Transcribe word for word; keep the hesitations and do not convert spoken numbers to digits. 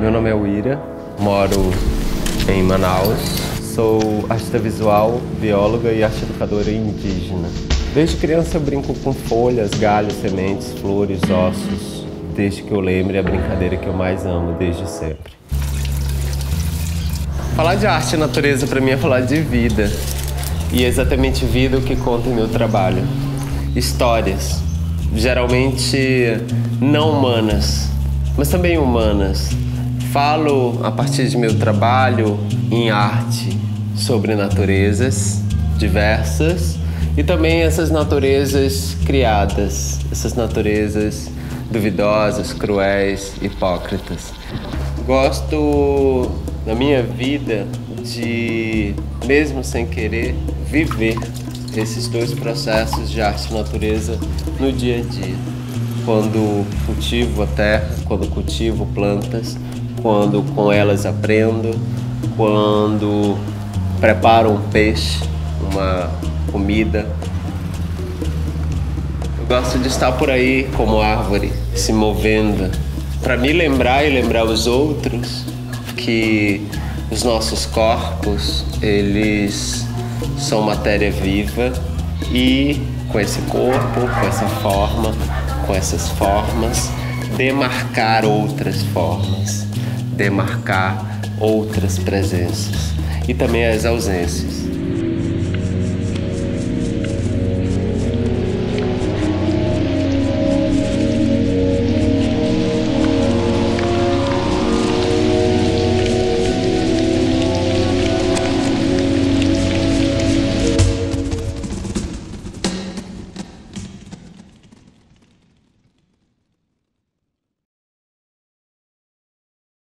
Meu nome é Wira, moro em Manaus, sou artista visual, bióloga e arte educadora indígena. Desde criança eu brinco com folhas, galhos, sementes, flores, ossos. Desde que eu lembre, é a brincadeira que eu mais amo desde sempre. Falar de arte e natureza para mim é falar de vida. E é exatamente vida o que conta em meu trabalho. Histórias, geralmente não humanas, mas também humanas. Falo, a partir de meu trabalho em arte, sobre naturezas diversas e também essas naturezas criadas, essas naturezas duvidosas, cruéis, hipócritas. Gosto, na minha vida, de, mesmo sem querer, viver esses dois processos de arte e natureza no dia a dia. Quando cultivo a terra, quando cultivo plantas, quando com elas aprendo, quando preparo um peixe, uma comida. Eu gosto de estar por aí como árvore, se movendo, para me lembrar e lembrar os outros que os nossos corpos, eles são matéria viva e com esse corpo, com essa forma, com essas formas, demarcar outras formas, demarcar outras presenças e também as ausências.